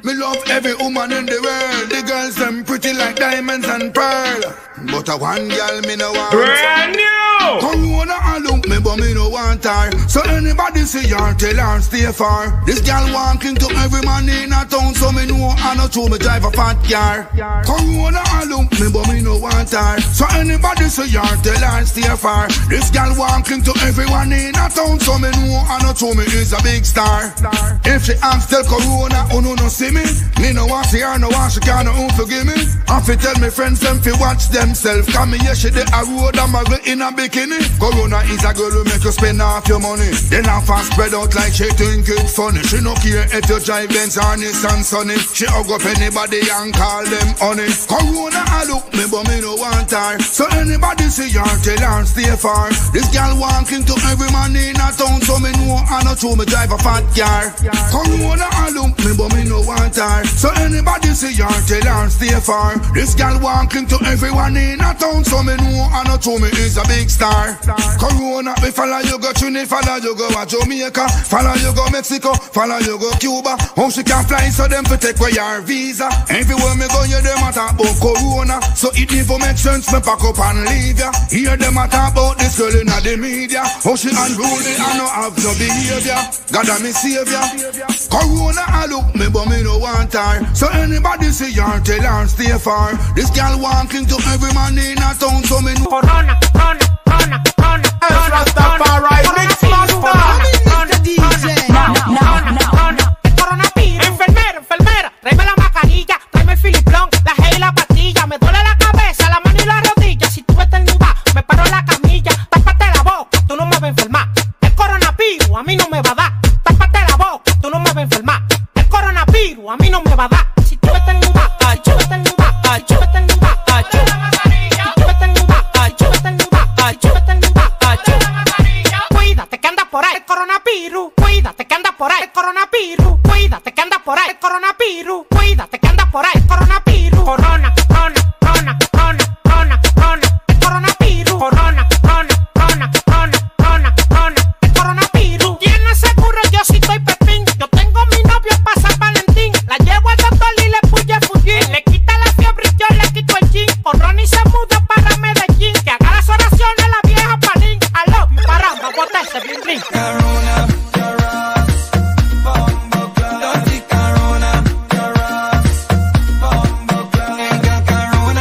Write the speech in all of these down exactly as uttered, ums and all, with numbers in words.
Me love every woman in the world. The girls them pretty like diamonds and pearl. But a one girl me no want. Brand new. Corona a look me but me no want her. So anybody see her tell her stay far. This girl walking to every man in a town. So me know I know to me drive a fat car. Corona a look me but me no want her. So anybody see her tell her stay far. This girl walking to everyone in a town. So me know I know to me is a big star. If she asks tell Corona oh no no see me. Me no want see her no want she can't no forgive me. I fi tell me friends them fi watch themselves. Come here she the a road and muggle in a bikini. Corona is a girl who make you spend half your money. Then I fast spread out like she think it's funny. She no care if you drive Benz or Nissan Sunny. She hug up anybody and call them honey. Corona a look me but me no want her. So anybody see her tell her stay far. This girl walking to every man in a town. So me know I know to me drive a fat car. Corona a look me but me no want her. So anybody see her tell her stay far. This girl walking to everyone in a town. So me know I know to me is a big star. Corona me follow you go Trinidad, follow you go a Jamaica, follow you go Mexico, follow you go Cuba. How she can fly so them to take away your visa. Everywhere me go you them a talk about Corona. So it never make sense me pack up and leave ya. Hear them a talk about this girl in the media. How she unruly and no have no behavior. God a me savior. Corona a look me but me no want her. So anybody see her tell her stay far. This girl walking to every man in a town. So me know Corona, Corona, Corona, Corona, Corona, Rastafari mix master. No, no, no, no. Coronavirus. Enfermero, enfermera, tráeme la mascarilla, tráeme el filiplón, la gel y la pastilla. Me duele la cabeza, la mano y la rodilla. Si tú estornudas, me paro en la camilla. Tápate la boca, tú no me vas a enfermar. El coronavirus a mí no me va a dar. Tápate la boca, tú no me vas a enfermar. El coronavirus a mí no me va a dar. Si tú estornudas, si tú estornudas, si tú estornudas, si tú cuídate que anda por ahí el coronavirus, cuídate que anda por ahí el coronavirus, cuídate que anda por ahí el coronavirus, cuídate que anda por ahí el coronavirus. Corona, corona, corona, corona, corona, corona, el coronavirus. Corona, corona, corona, corona, corona, corona, el coronavirus. ¿Tienes seguro? Yo sí estoy pepín. Yo tengo mi novio para San Valentín. La llevo al doctor y le puye full. Le quita la fiebre y yo le quito el jean. Con Ronnie se muda para Medellín. Que haga las oraciones la vieja palín. I love you, paramba, bota ese bling bling. Corona, Corona, bombo club. Dirty Corona, Corona, bombo club. Nigga Corona.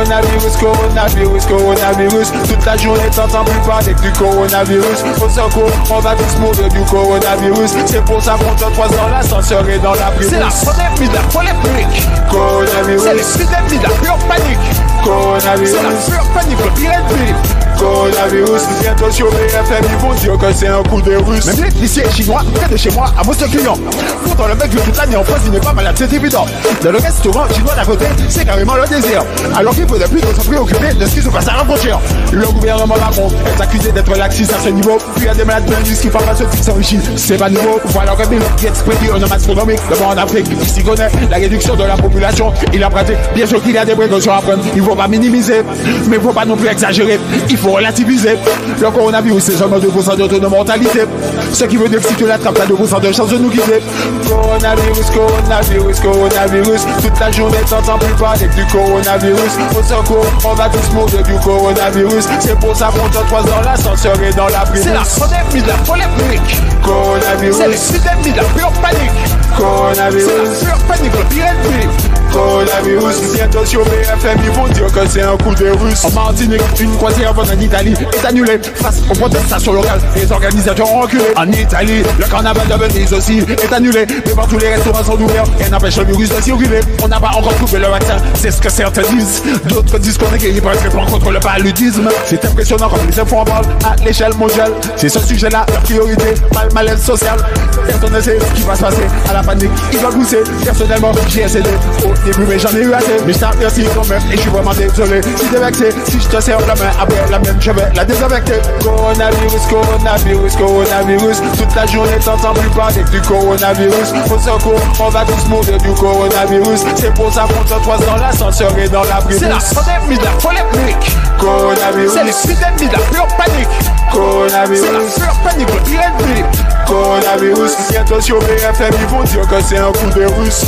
Coronavirus, coronavirus, coronavirus. Toute la journée t'entends plus parler du coronavirus. Au secours, on va tous mourir du coronavirus. C'est pour ça qu'on te croise dans l'ascenseur et dans la prison. C'est la pandémie de la polémique. Coronavirus. C'est l'épidémie de la pure panique. Coronavirus. C'est la pure panique, le pire ennemi. Coronavirus, bientôt sur B F M, ils vont dire que c'est un coup de russe. Même les policiers chinois, près de chez moi, à mon client. Pourtant le mec vit toute l'année en France, il n'est pas malade, c'est évident. Dans le restaurant chinois d'à côté, c'est carrément le désert. Alors qu'il faudrait plus se préoccuper de ce qui se passe à la frontière. Le gouvernement Macron est accusé d'être laxiste à ce niveau. Puis il y a des malades pleins qui pharmaceutiques s'enrichissent. C'est pas nouveau. Voilà que Bill Gates prédit un homme astronomique. Le monde en Afrique, il s'y connaît. La réduction de la population, il a pratique. Bien sûr qu'il y a des précautions à prendre. Il faut pas minimiser, mais il faut pas non plus exagérer. Il faut relativiser. Le coronavirus, c'est seulement deux pour cent de taux de mortalité. Ce qui veut dire que si tu l'attrapes, t'as deux pour cent de chance de nous quitter. Coronavirus, coronavirus, coronavirus. Toute la journée, t'entends plus parler du coronavirus. Au secours, on va tous mourir du coronavirus. C'est pour ça qu'on te croise dans l'ascenseur et dans la prison. C'est la pandémie de la polémique. Coronavirus. C'est l'épidémie de la pure panique. Coronavirus. C'est la pure panique, le pire ennemi. Coronavirus, bientôt sur B F M, ils vont dire que c'est un coup de russe. En Martinique, une croisière en Italie est annulée face aux protestations locales. Les organisateurs ont reculé. En Italie, le carnaval de Venise aussi est annulé. Mais partout les restaurants sont ouverts et n'empêche le virus de circuler. On n'a pas encore trouvé le vaccin, c'est ce que certains disent. D'autres disent qu'on est guéri par un traitement contre le paludisme. C'est impressionnant comme les infos en parlent à l'échelle mondiale. C'est ce sujet-là, la priorité, pas le malaise social. Personne ne sait ce qui va se passer à la panique. Il va pousser, personnellement, j'y ai cédé. Début mais j'en ai eu assez. Mais je t'apprécie quand même et je suis vraiment désolé. Si t'es vexé, si je te serre la main après la mienne, je vais la désinfecter. Coronavirus, coronavirus, coronavirus. Toute la journée t'entends plus parler du coronavirus. Au secours, on va tous mourir du coronavirus. C'est pour ça qu'on te croise dans l'ascenseur et dans la prison. C'est la pandémie de la polémique. Coronavirus. C'est l'épidémie de la pure panique. Coronavirus. C'est la pure panique, le pire ennemi. Coronavirus, bientôt sur B F M, ils vont dire que c'est un coup de russe.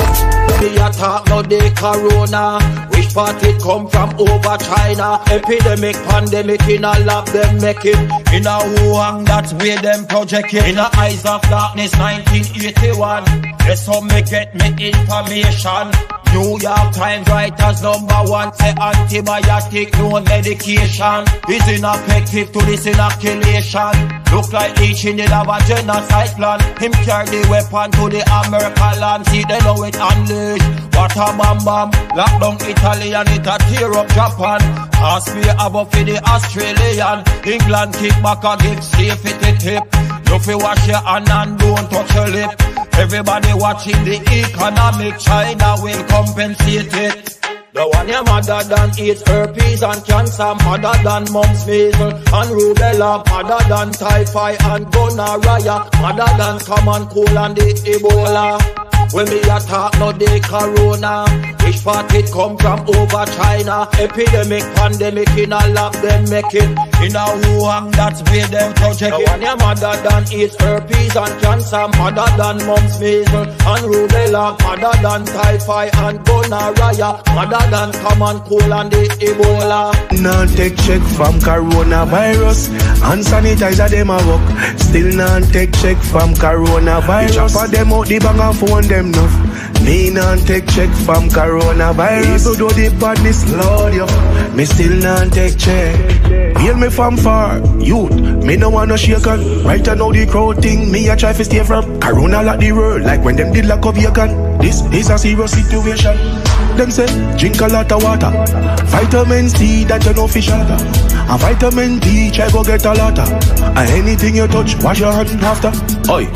Me a talk now the corona. Which part it come from over China? Epidemic, pandemic, in a lab them make it. In a Wuhan, that's where them project it. In a Eyes of Darkness nineteen eighty-one. That's how me get me information. New York Times writers number one say antibiotic, no medication is ineffective to this inoculation. Look like each in the have a genocide plan. Him carry the weapon to the American land. See they know it unleashed. What a bam bam. Lock down Italy and it a tear up Japan. Ask me about for the Australian. England kick back a give safety tip. You fi wash your hand and don't touch your lip. Everybody watching the economic, China will compensate it. The one your mother than AIDS, herpes and cancer, mother than mumps, measles and rubella, mother than typhoid and gonorrhea, mother than common cold and the Ebola. When me a talk now the corona, which part it come from over China? Epidemic, pandemic, in a lab them make it. In a Wuhan, that's where them project it. One your mother than AIDS, herpes and cancer, mother than mumps, measles and rubella, mother than typhoid and gonorrhea, mother than common cold and the Ebola. Now take check from coronavirus, and sanitizer them a work. Still not take check from coronavirus. Chop for them out the bang and phone them enough. Me not take check from coronavirus. Even though the badness load you, me still not take check. Hail me from far, youth. Me no wanna shake on. Right now the crowd thing, me a try to stay from. Corona lock the world like when them did lock up your gun. This is a serious situation. Them say drink a lot of water. Vitamin C that you know fish water. And vitamin D try go get a lot of. And anything you touch, wash your hand after. Oi.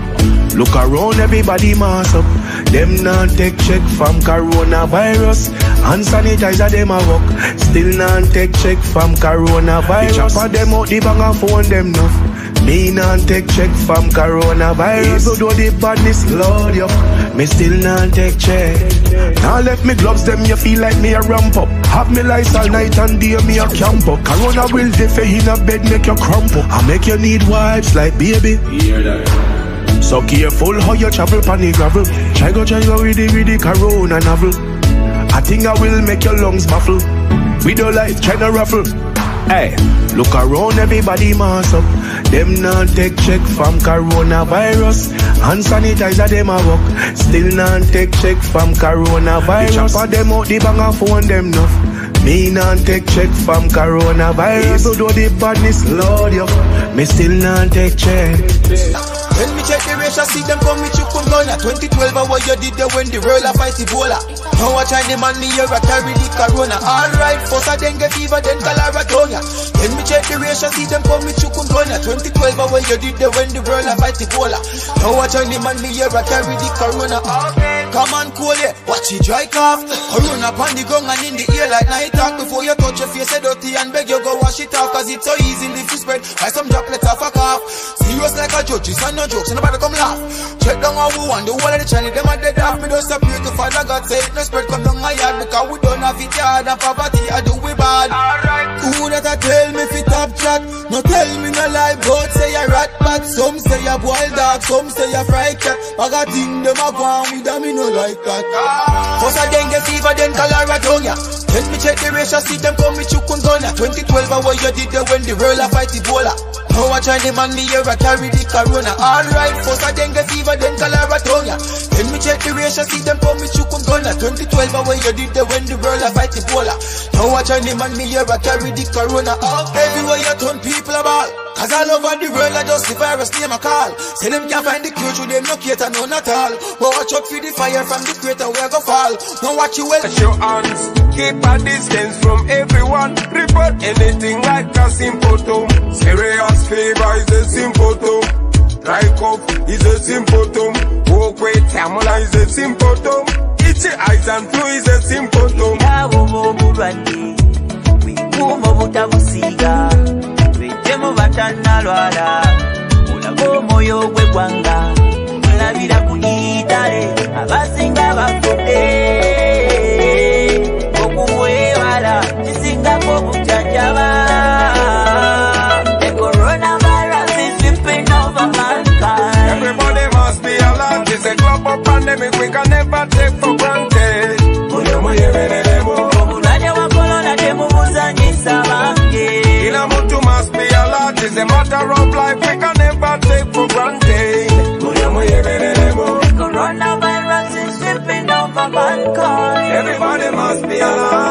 Look around, everybody mass up. Them not take check from coronavirus. Hand sanitizer them a work. Still not take check from coronavirus. Chop for them out the bang and phone them enough. Me not take check from coronavirus. Even though the badness load you, me still not take check. Now left me gloves them, you feel like me a ramp up. Have me lights all night and day me a camp up. Corona will defer in a bed make you crump up. I make you need wipes like baby. Hear that? So careful how you travel pan the gravel. Try go try go with the, with the corona novel. I think I will make your lungs muffle. With your life try to ruffle. Hey, look around, everybody mass up. Them not take check from coronavirus. Hand sanitizer them a work. Still not take check from coronavirus. Chop for them out the bang and phone them enough. Me not take check from coronavirus. Even though the badness load you, me still not take check. When me check the ratio, see them come with you come down. twenty twelve, what you did there when the world a fight Ebola. Now I try the man me here a carry the corona. Alright, first I dengue fever, then cholera tonya. When me check the ratio, see them come with you come down. twenty twelve, what you did there when the world a fight Ebola. Now I try the man me here a carry the corona. Come on, cool it, watch it dry cough. Corona upon the ground and in the ear like night talk. Before you touch your face, say dirty and beg you go wash it off. Cause it's so easy if you spread by some droplets of a cough. Serious like a judge, it's not jokes, nobody come laugh. Check down how we want, the whole of the channel, them are dead off. Me just a pray to Father God, say it no spread, come down my yard. Because we don't have it hard, and poverty, I do we bad. Alright, who that I tell me fit top chat? No tell me no lie, God say a rat bat. Some say a boiled dog, some say a fried cat. But I think them a go on with them, me no like that. First I dengue fever, then cholera tonya. Let me check the ratio, see them come with you kun gunna. twenty twelve, what you did there when the world a fight Ebola. Now I try the man me here a carry the corona. Alright, first I dengue fever, then cholera tonya. Let me check the ratio, see them come with you kun gunna. twenty twelve, what you did there when the world a fight Ebola. Now I try the man me here a carry the corona. Everywhere you turn people about. Cause all over the world I just the virus name a call. Say them can't find the cure to them no cater no not all. But watch out for the fire from the crater where go fall. Now watch you well. Touch your hands, keep a distance from everyone. Report anything like a symptom. Serious fever is a symptom. Dry cough is a symptom. Walk with tamala is a symptom. Itchy eyes and flu is a symptom. Temo batana lwala Ulago moyo gwe gwanga Mulabira kunitale Abasinga bafude Okuwe wala Chisinga kubujanjaba The coronavirus is sweeping over mankind. Everybody must be alert. It's a global pandemic we can never take for granted. Moyo moyo venenemo Omulanya wa corona temubuzanyisa bange. Ila mutu must be alert. It's a matter of life we can never take for granted. Moyo moyo venenemo The coronavirus is sweeping over mankind. Everybody must be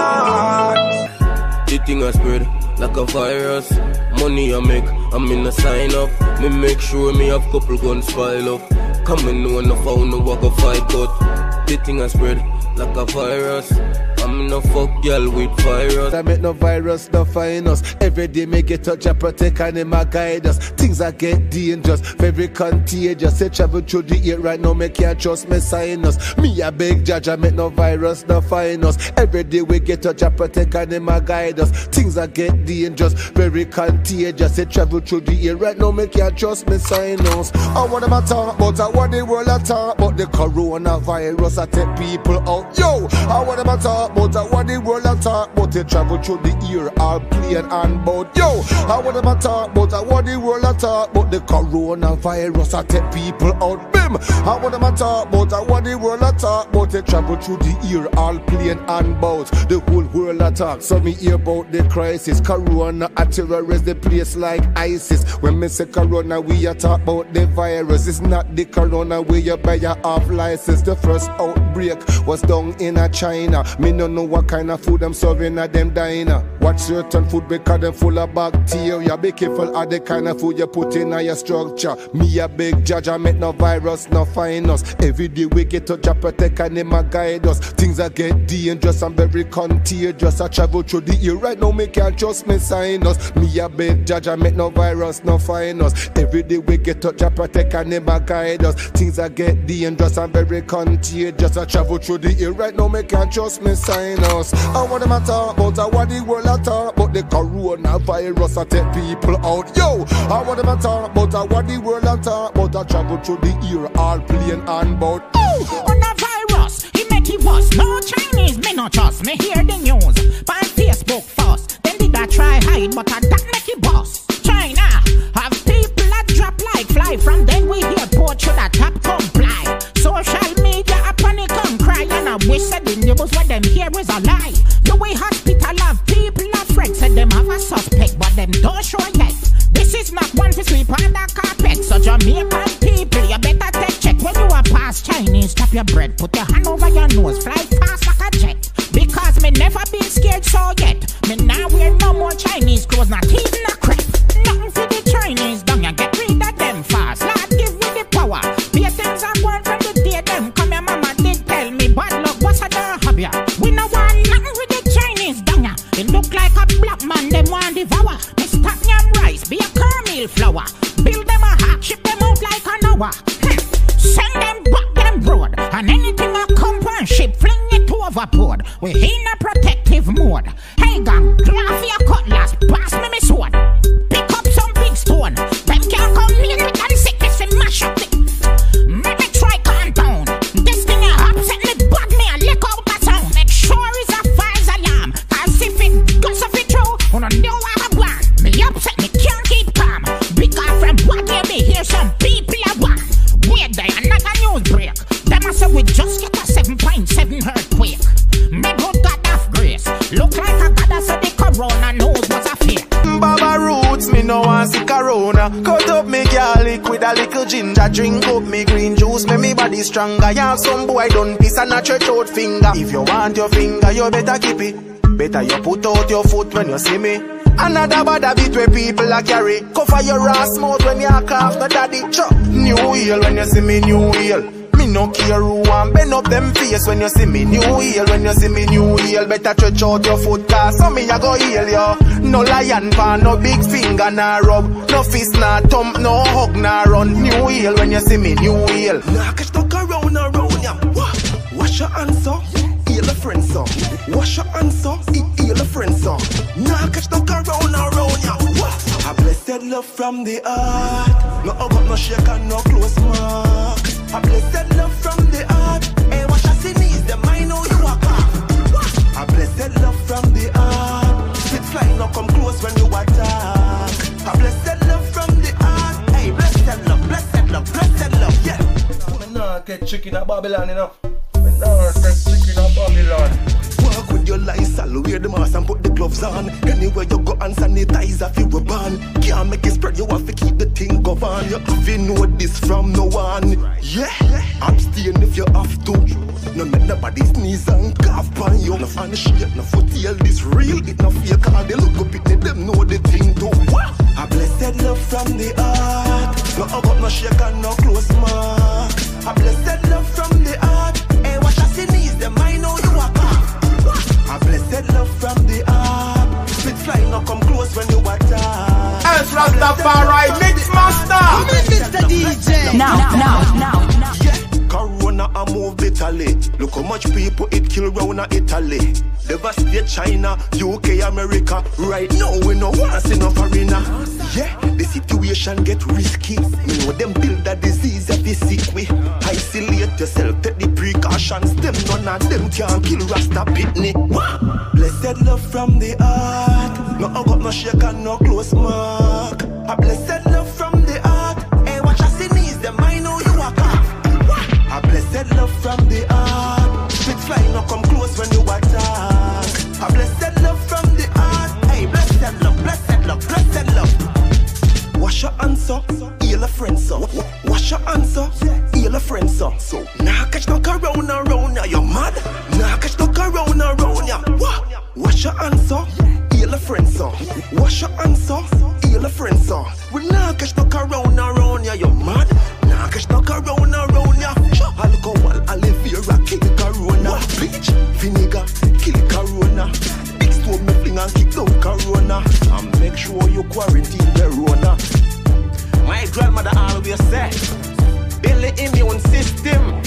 alert. The thing I spread like a virus. Money I make, I'm in a sign up. Me make sure me have couple guns pile up. Come in no one found no walk a fight, but the thing I spread like a virus. I'm in a fuck girl with virus. I make no virus, no find us. Every day me get touch and protect and them a guide us. Things that get dangerous, very contagious. They travel through the air right now, me can't trust me sign us. Me a big judge, I make no virus, no find us. Every day we get touch and protect and them a guide us. Things that get dangerous, very contagious. They travel through the air right now, me can't trust me sign us. I want them a talk about, I want the world a talk about the coronavirus. I take people out, yo. I want them a talk about, I want the world a talk about. They travel through the air, all plane and boat, yo. I want them a talk about, I want the world a talk about the coronavirus. I take people out, bim. I want them a talk about, I want the world a talk about. They travel through the air, all plane and boat. The whole world a talk, so me hear about the crisis. Corona a terrorist, the place like ISIS. When me say corona, we a talk about the virus. It's not the corona where you buy a half license. The first outbreak was down in a China. Me no know what kind of food I'm serving at them diner. Watch certain food because them full of bacteria. Be careful of the kind of food you put in your structure. Me a big judge, I make no virus, no find us. Every day we get touch and protect and them a guide us. Things that get dangerous and very contagious. I travel through the air right now, me can't trust me sign us. Me a big judge, I make no virus, no find us. Every day we get touch and protect and them a guide us. Things that get dangerous and very contagious. I travel through the air right now, me can't trust me sign us. I want them a talk about, I want the world a talk about the coronavirus. I take people out, yo. I want them a talk about, I want the world a talk about. I travel through the air, all plane and boat. On the virus, he make it worse. No Chinese, me no trust. Me hear the news by Facebook first. Then did I try hide, but I that make it worse. China have people that drop like fly. From then we hear port should a top comply. Social media a panic and cry, and I wish said the news what them hear is a lie. The way hospital have people afraid, said them have a suspect, but them don't show yet. This is not one to sweep on the carpet. So Jamaican people, you better take check. When you are past Chinese, tap your bread, put your hand over your nose, fly fast like a jet. Because me never been scared so yet. Me now wear no more Chinese clothes, not even a crap. Nothing for the Chinese, don't ya get rid of them fast. Lord, give me the power. Pay things are born from the day them come. Your mama did tell me bad luck, what's a damn hobby? We no want nothing with the Chinese, don't ya? It look like a black man, them want devour. Me stop yam rice, be a cornmeal flour. Build them a hawk, ship them out like an hour. Hm. Send them back them broad. And anything a come on ship, fling it overboard. We in a protective mode. Hey gang, grab your cutlass, pass me me sword. Pick up some big stone. Them can't come in with them sickness and mash up the. Make me try calm down. This thing a upset me bad me and lick out the sound. Make sure it's a false alarm. Cause if it goes off it true, you don't know what I want. Me upset, me can't keep calm. Because from what you me hear some people I want. Wait there, another news break. Them I say we just get a seven point seven earthquake. Me good God of grace. Look like a goddess so the corona knows what's a fear. Baba roots, me no want see corona. Cut up me garlic with a little ginger. Drink up me green juice, make me body stronger. You have some boy done piss and a church out finger. If you want your finger, you better keep it. Better you put out your foot when you see me. Another bad habit where people a carry. Cover your ass mouth when you cough, the daddy. Chop. New wheel when you see me, new wheel. Me no care who want bend up them face when you see me. New wheel when you see me, new wheel. Better stretch out your foot, cause some me a go heal yo. No lion pan, no big finger, nah rub. No fist, nah thump, no hug, nah run. New wheel when you see me, new wheel. Nah, catch stuck around, around ya. Wash your hands up, heal a friend so. Wash your hands up, heal a friend so. Nah, catch stuck around, around ya. A blessed love from the heart. No hug up, no shake and no close mark. A blessed love from the heart. Hey, what I see is the mind how you walk up. A blessed love from the heart. Spit fly no come close when you attack. A blessed love from the heart. Hey, blessed love, blessed love, blessed love, yeah. Me nah get chicken at Babylon, you know. Me nah get chicken at Babylon. Walk with your Lysol, wear the mask and put the gloves on. Anywhere you go and sanitize if you were born. Can't make it spread, you have to keep the thing governed. You have to know this from no one. Yeah, abstain if you have to. No make nobody sneeze and cough on you. No fan shit, no foot tail, this real. It no fake, all they look up it, them know the thing too. A blessed love from the heart. No hug up, no shake and no close mark. A blessed love from the heart. Hey, what I see is the mind how you walk up. A blessed love from the heart. Spit fly no come close when you attack. Els Rastafari Mix Master. Mister D J. Now, now, now, now. Yeah, Corona a move bitterly. Look how much people it kill round a Italy. Devastate China, U K, America. Right now we no want see no foreigner. Yeah, the situation get risky. You know them build a disease if you sick with. Isolate yourself, take the precautions. Them none of them can kill Rasta Pitney. Blessed love from the heart. No hug up, no shake and no close mark. A blessed love from the heart. Hey, what I see is the mind how you walk up. A blessed love from the heart. Spit fly no come close when you attack. A blessed love from the heart. Hey, blessed love, blessed love, blessed love. Wash your hands up, heal a friend so. Wash your hands up, heal a friend so. So now catch no corona around ya, you mad? Now catch no corona around ya. Wash your hands up, heal a friend so. Wash your hands up, heal a friend so. We now catch no corona around ya, you mad? Now catch no corona around ya. Alcohol, aloe vera, kill corona. Bleach, vinegar, kill corona. Big stove, me fling and kick down corona. And make sure you quarantine the rona. My grandmother always said, build the immune system.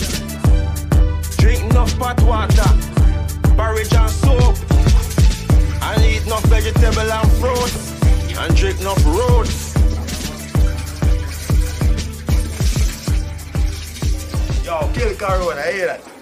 Drink enough hot water, porridge and soap. And eat enough vegetable and fruits. And drink enough roots. Yo, kill corona, hear that?